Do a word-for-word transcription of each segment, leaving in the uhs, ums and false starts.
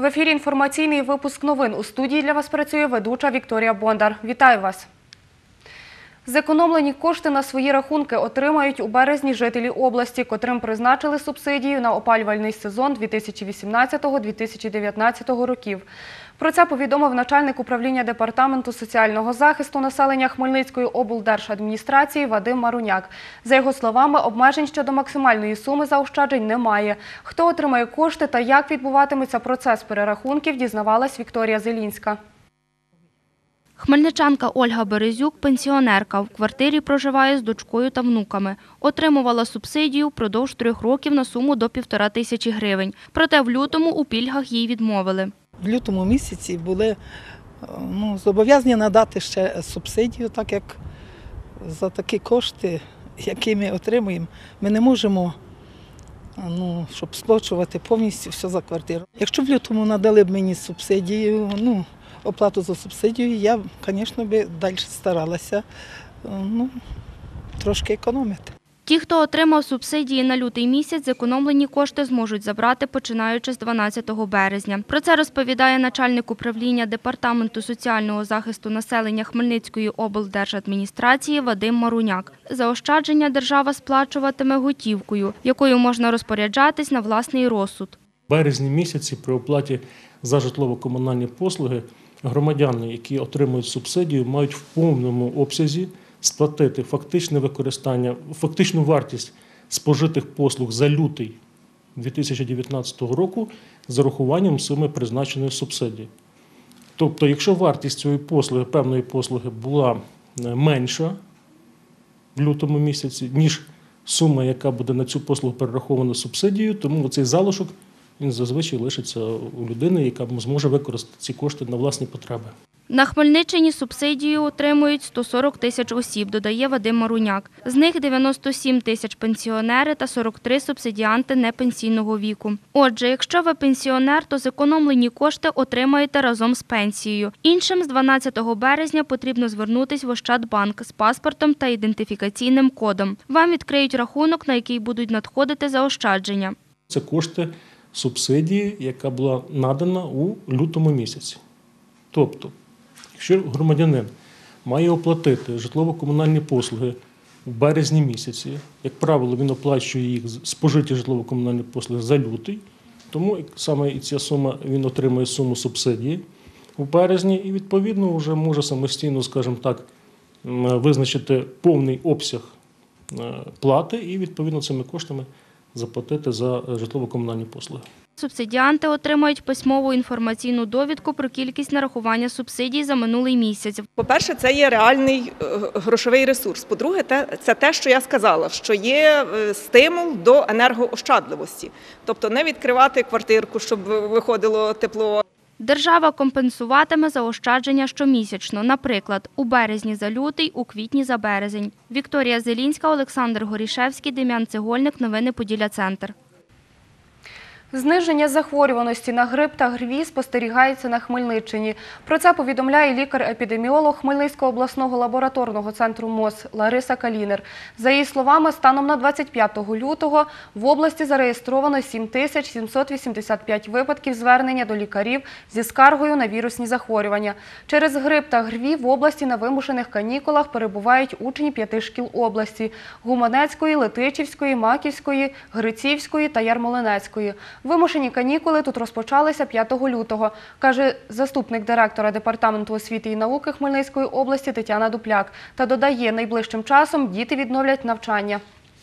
В ефірі інформаційний випуск новин. У студії для вас працює ведуча Вікторія Бондар. Вітаю вас! Зекономлені кошти на свої рахунки отримають у березні жителі області, котрим призначили субсидію на опалювальний сезон дві тисячі вісімнадцятого - дві тисячі дев'ятнадцятого років. Про це повідомив начальник управління Департаменту соціального захисту населення Хмельницької облдержадміністрації Вадим Маруняк. За його словами, обмежень щодо максимальної суми заощаджень немає. Хто отримає кошти та як відбуватиметься процес перерахунків, дізнавалась Вікторія Зелінська. Хмельничанка Ольга Березюк – пенсіонерка. В квартирі проживає з дочкою та внуками. Отримувала субсидію впродовж трьох років на суму до півтора тисячі гривень. Проте в лютому у пільгах їй відмовили. В лютому місяці були ну, зобов'язані надати ще субсидію, так як за такі кошти, які ми отримуємо, ми не можемо, ну, щоб сплачувати повністю все за квартиру. Якщо в лютому надали б мені субсидію, ну, оплату за субсидію, я, звісно, би далі старалася ну, трошки економити. Ті, хто отримав субсидії на лютий місяць, зекономлені кошти зможуть забрати, починаючи з дванадцятого березня. Про це розповідає начальник управління Департаменту соціального захисту населення Хмельницької облдержадміністрації Вадим Маруняк. Заощадження держава сплачуватиме готівкою, якою можна розпоряджатись на власний розсуд. В березні місяці при оплаті за житлово-комунальні послуги громадяни, які отримують субсидію, мають в повному обсязі сплатити фактичне використання, фактичну вартість спожитих послуг за лютий дві тисячі дев'ятнадцятого року з урахуванням суми призначеної субсидії. Тобто, якщо вартість цієї послуги, певної послуги була менша в лютому місяці, ніж сума, яка буде на цю послугу перерахована субсидією, тому цей залишок він зазвичай лишиться у людини, яка зможе використати ці кошти на власні потреби. На Хмельниччині субсидію отримують сто сорок тисяч осіб, додає Вадим Маруняк. З них дев'яносто сім тисяч пенсіонери та сорок три субсидіанти непенсійного віку. Отже, якщо ви пенсіонер, то зекономлені кошти отримаєте разом з пенсією. Іншим з дванадцятого березня потрібно звернутися в Ощадбанк з паспортом та ідентифікаційним кодом. Вам відкриють рахунок, на який будуть надходити заощадження. Це кошти субсидії, яка була надана у лютому місяці. Тобто, якщо громадянин має оплатити житлово-комунальні послуги в березні місяці, як правило, він оплачує їх спожиті житлово-комунальні послуги за лютий, тому саме і ця сума, він отримує суму субсидії у березні і, відповідно, вже може самостійно, скажімо так, визначити повний обсяг плати і, відповідно, цими коштами заплатити за житлово-комунальні послуги. Субсидіанти отримають письмову інформаційну довідку про кількість нарахування субсидій за минулий місяць. По-перше, це є реальний грошовий ресурс. По-друге, це те, що я сказала, що є стимул до енергоощадливості. Тобто не відкривати квартирку, щоб виходило тепло. Держава компенсуватиме заощадження щомісячно, наприклад, у березні за лютий, у квітні за березень. Вікторія Зелінська, Олександр Горішевський, Дем'ян Цегольник. Новини Поділля-Центр. Зниження захворюваності на грип та ГРВІ спостерігається на Хмельниччині. Про це повідомляє лікар-епідеміолог Хмельницького обласного лабораторного центру МОЗ Лариса Калінер. За її словами, станом на двадцять п'ятого лютого в області зареєстровано сім тисяч сімсот вісімдесят п'ять випадків звернення до лікарів зі скаргою на вірусні захворювання. Через грип та ГРВІ в області на вимушених канікулах перебувають учні п'яти шкіл області – Гуманецької, Летичівської, Маківської, Грицівської та Ярмолинецької. Вимушені канікули тут розпочалися п'ятого лютого, каже заступник директора Департаменту освіти і науки Хмельницької області Тетяна Дупляк. Та додає, найближчим часом діти відновлять навчання.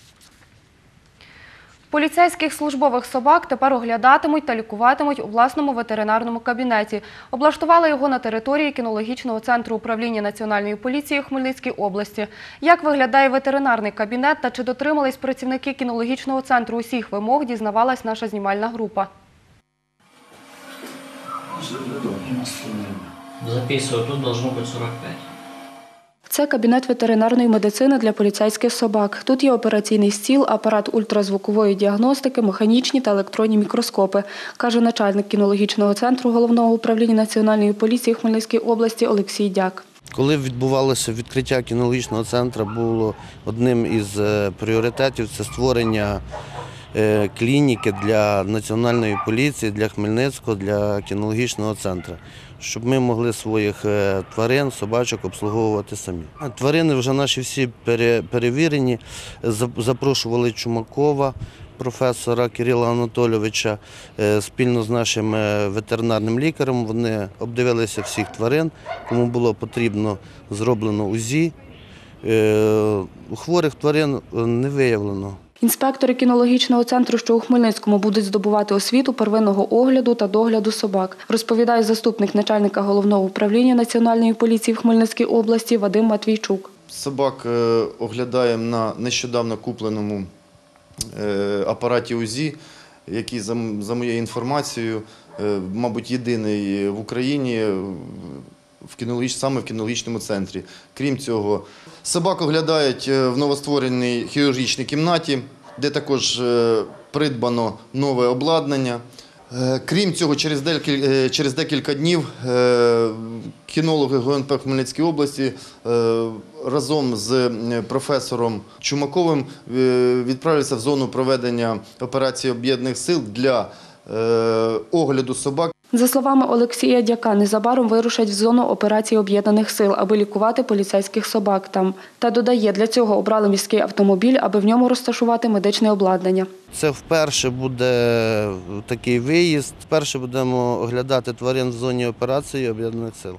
Поліцейських службових собак тепер оглядатимуть та лікуватимуть у власному ветеринарному кабінеті. Облаштували його на території кінологічного центру управління Національної поліції у Хмельницькій області. Як виглядає ветеринарний кабінет та чи дотримались працівники кінологічного центру усіх вимог, дізнавалась наша знімальна група. Записываю, тут должно быть сорок пять. Це кабінет ветеринарної медицини для поліцейських собак. Тут є операційний стіл, апарат ультразвукової діагностики, механічні та електронні мікроскопи, каже начальник кінологічного центру Головного управління Національної поліції Хмельницької області Олексій Дяк. Коли відбувалося відкриття кінологічного центру, було одним із пріоритетів – це створення е, клініки для Національної поліції, для Хмельницького, для кінологічного центру, щоб ми могли своїх е, тварин, собачок обслуговувати самі. А тварини вже наші всі пере- перевірені, За- запрошували Чумакова, професора Кирила Анатолійовича, е, спільно з нашим е, ветеринарним лікарем. Вони обдивилися всіх тварин, кому було потрібно, зроблено УЗІ. Е, У хворих тварин не виявлено. Інспектори кінологічного центру, що у Хмельницькому, будуть здобувати освіту первинного огляду та догляду собак, розповідає заступник начальника головного управління Національної поліції в Хмельницькій області Вадим Матвійчук. Собак е, оглядаємо на нещодавно купленому е, апараті УЗІ, який, за, за моєю інформацією, е, мабуть, єдиний в Україні е, в кінологіч, саме в кінологічному центрі. Крім цього, собак оглядають е, в новоствореній хірургічній кімнаті, де також е, придбано нове обладнання. Е, Крім цього, через декілька, е, через декілька днів е, кінологи ГУНП Хмельницької області е, разом з е, професором Чумаковим е, відправляться в зону проведення операції об'єднаних сил для е, огляду собак. За словами Олексія Дяка, незабаром вирушать в зону операції об'єднаних сил, аби лікувати поліцейських собак там. Та додає, для цього обрали міський автомобіль, аби в ньому розташувати медичне обладнання. Це вперше буде такий виїзд. Вперше будемо оглядати тварин в зоні операції об'єднаних сил.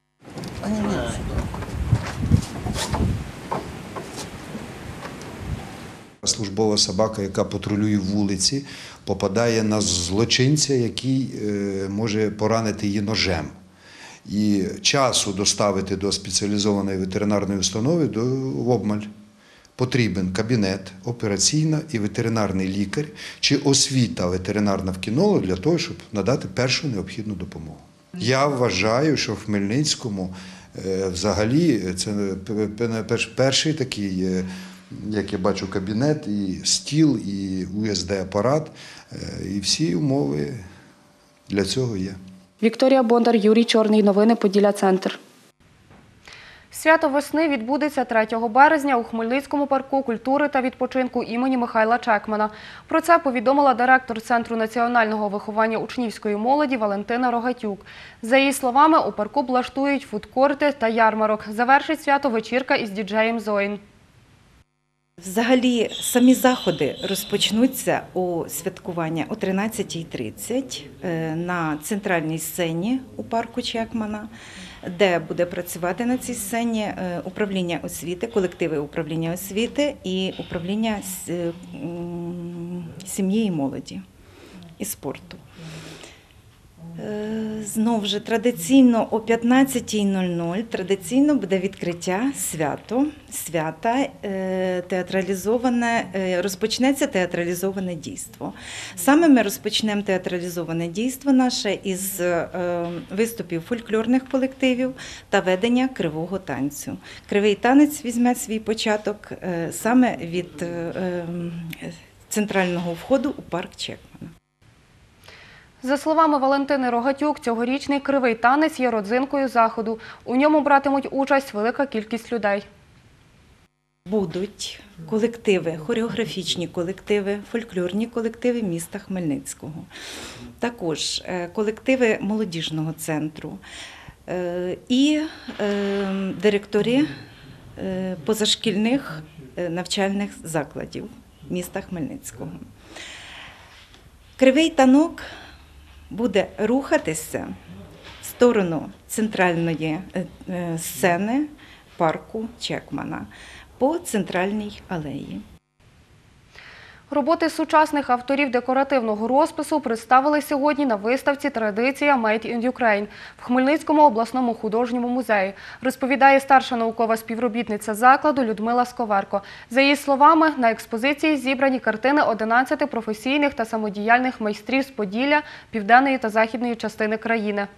Службова собака, яка патрулює вулиці, попадає на злочинця, який е, може поранити її ножем. І часу доставити до спеціалізованої ветеринарної установи до обмаль. Потрібен кабінет, операційна і ветеринарний лікар чи освіта ветеринарна в кінолог для того, щоб надати першу необхідну допомогу. Я вважаю, що в Хмельницькому е, взагалі це перший такий, е, як я бачу, кабінет, і стіл, і У Ес Ді-апарат, і всі умови для цього є. Вікторія Бондар, Юрій Чорний. Новини Поділля Центр. Свято весни відбудеться третього березня у Хмельницькому парку культури та відпочинку імені Михайла Чекмана. Про це повідомила директор Центру національного виховання учнівської молоді Валентина Рогатюк. За її словами, у парку влаштують фудкорти та ярмарок. Завершить свято вечірка із діджеєм Зоїн. Взагалі, самі заходи розпочнуться у святкування о тринадцятій тридцять на центральній сцені у парку Чекмана, де буде працювати на цій сцені управління освіти, колективи управління освіти і управління сім'ї і молоді і спорту. Знову ж традиційно о п'ятнадцятій нуль нуль традиційно буде відкриття свято, свята театралізоване, розпочнеться театралізоване дійство. Саме ми розпочнемо театралізоване дійство наше із виступів фольклорних колективів та ведення кривого танцю. Кривий танець візьме свій початок саме від центрального входу у парк Чекмана. За словами Валентини Рогатюк, цьогорічний кривий танець є родзинкою заходу. У ньому братимуть участь велика кількість людей. Будуть колективи, хореографічні колективи, фольклорні колективи міста Хмельницького. Також колективи молодіжного центру і директори позашкільних навчальних закладів міста Хмельницького. Кривий танок буде рухатися в сторону центральної сцени парку Чекмана по центральній алеї. Роботи сучасних авторів декоративного розпису представили сьогодні на виставці «Традиція Made in Ukraine» в Хмельницькому обласному художньому музеї, розповідає старша наукова співробітниця закладу Людмила Сковерко. За її словами, на експозиції зібрані картини одинадцяти професійних та самодіяльних майстрів з Поділля, південної та західної частини країни.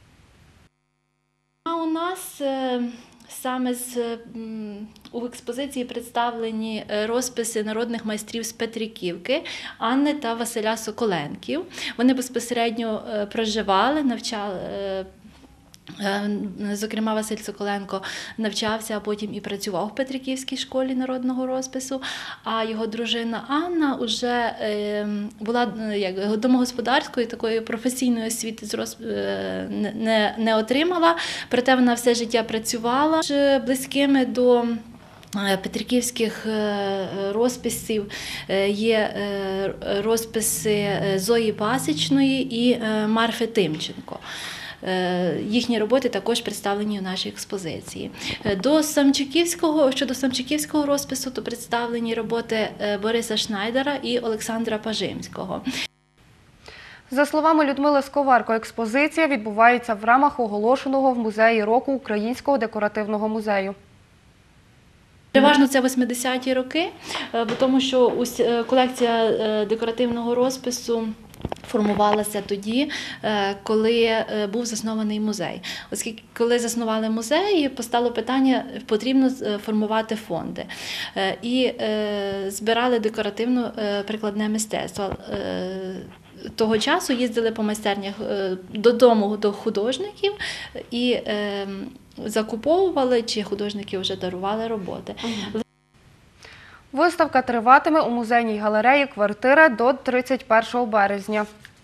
А у нас саме з, у експозиції представлені розписи народних майстрів з Петриківки Анни та Василя Соколенків. Вони безпосередньо проживали, навчали, Зокрема, Василь Соколенко навчався, а потім і працював в Петриківській школі народного розпису, а його дружина Анна вже була як, домогосподарської, такої професійної освіти не, не отримала, проте вона все життя працювала з близькими до петриківських розписів. Є розписи Зої Пасічної і Марфи Тимченко. Їхні роботи також представлені у нашій експозиції. До Самчиківського, щодо Самчиківського розпису, то представлені роботи Бориса Шнайдера і Олександра Пажимського. За словами Людмили Сковарко, експозиція відбувається в рамках оголошеного в Музеї року Українського декоративного музею. Переважно це восьмидесяті роки, тому що колекція декоративного розпису формувалася тоді, коли був заснований музей. Оскільки коли заснували музей, постало питання, потрібно формувати фонди. І збирали декоративно-прикладне мистецтво. Того часу їздили по майстернях додому до художників і закуповували, чи художники вже дарували роботи. Виставка триватиме у музейній галереї «Квартира» до тридцять першого березня.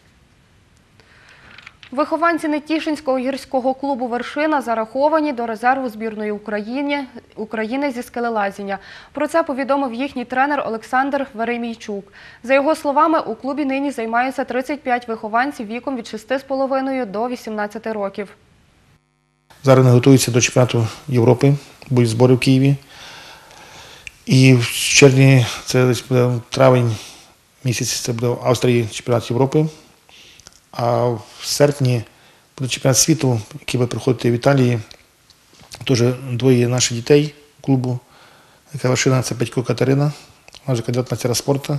Вихованці Нетішинського гірського клубу «Вершина» зараховані до резерву збірної України, України зі скелелазіння. Про це повідомив їхній тренер Олександр Веремійчук. За його словами, у клубі нині займаються тридцять п'ять вихованців віком від шести з половиною до вісімнадцяти років. Зараз вони готуються до чемпіонату Європи, будуть збори в Києві. І в червні, це буде травень місяць, це буде в Австрії чемпіонат Європи. А в серпні буде чемпіонат світу, який буде проходити в Італії. Теж двоє наших дітей клубу, яка вершина, це Петько Катерина, вона вже кандидат мастера спорту.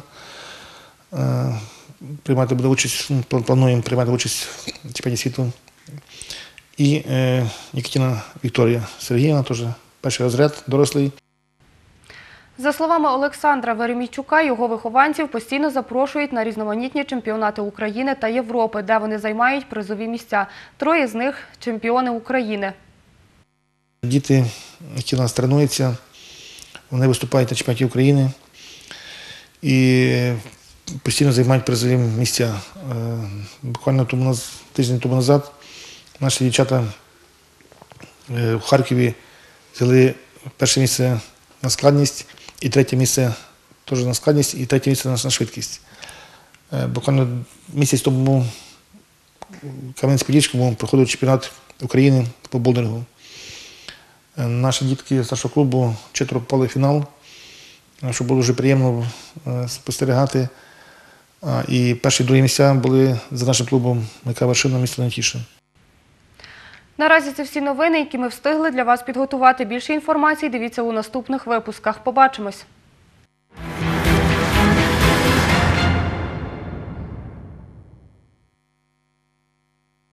Приймати буде участь, плануємо приймати участь в чемпіонаті світу. І Нікітіна Вікторія Сергіївна, теж перший розряд, дорослий. За словами Олександра Веремійчука, його вихованців постійно запрошують на різноманітні чемпіонати України та Європи, де вони займають призові місця. Троє з них – чемпіони України. Діти, які у нас тренуються, вони виступають на чемпіонаті України і постійно займають призові місця. Буквально тому, тиждень тому назад наші дівчата в Харкові взяли перше місце на складність, і третє місце теж на складність, і третє місце на швидкість. Буквально місяць тому в Кам'янець-Подільському проходив чемпіонат України по болдингу. Наші дітки з нашого клубу четверо попали в фінал, що було дуже приємно спостерігати. І перші і другі місця були за нашим клубом, яка вершина міста Нетішин. Наразі це всі новини, які ми встигли для вас підготувати. Більше інформації дивіться у наступних випусках. Побачимось!